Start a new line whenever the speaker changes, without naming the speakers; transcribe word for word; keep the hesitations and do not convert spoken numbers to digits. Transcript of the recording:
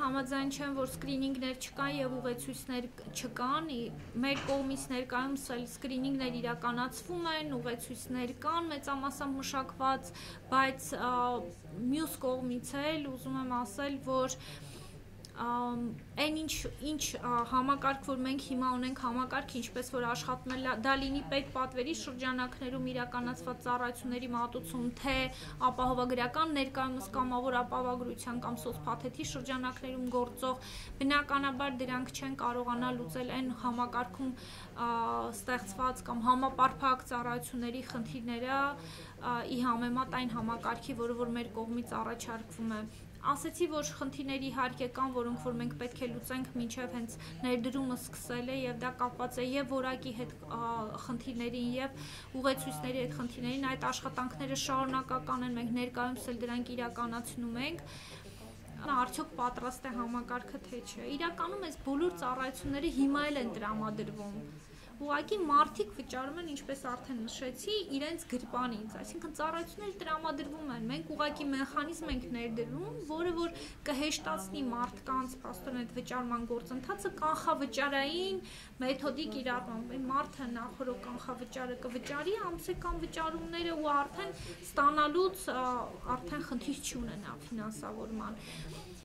համաձայն չեմ, որ սկրինինգներ չկան եւ ուղեցույցներ չկան, մեր կողմից ներկայումս էլ սկրինինգներ իրականացվում են, ուղեցույցներ կան մեծամասամբ մշակված, բայց մյուս կողմից էլ ուզում եմ ասել, որ այն ինչ ինչ համակարգ, որ մենք հիմա ունենք համակարգ, ինչպես որ աշխատում է, դա լինի պետպատվերի շրջանակներում իրականացված ծառայությունների մատուցում, թե ապահովագրական ներկայումս կամավոր ապահովագրության կամ սոցփաթեթի շրջանակներում գործող, բնականաբար դրանք չեն կարողանա լուծել այն համակարգում ստեղծված կամ համապարփակ ծառայությունների խնդիրները ի համեմատ այն համակարգի, որը որ մեր կողմից առաջարկվում է։ Ասեցի, որ խնդիրներ իհարկե կան, որոնք որ մենք պետք է լուծենք մինչև հենց ներդրումը սկսել է եւ դա կապված է եւ որակի հետ խնդիրներին եւ ուղեցույցների հետ խնդիրներին, այդ աշխատանքները շարունակական են, մենք ներկայումս էլ դրանք իրականացնում ենք։ Արդյոք պատրաստ է համակարգը թե չէ։ Իրականում այս բոլոր ծառայությունները հիմա էլ են տրամադրվում։ Ուղղակի մարդիկ վճարում են, ինչպես արդեն նշեցի, իրենց գրպանից, այսինքն ծառայությունները տրամադրվում են, մենք ուղղակի մեխանիզմ ենք ներդրում, որը որ կհեշտացնի մարդկանց փաստորեն այդ վճարման գործընթացը կանխավճարային մեթոդի կիրառմամբ։ Այն մարդը նախորդ կանխավճարը կվճարի, ամսական վճարումները ու արդեն ստանալուց արդեն խնդիր չունենա ֆինանսավորման։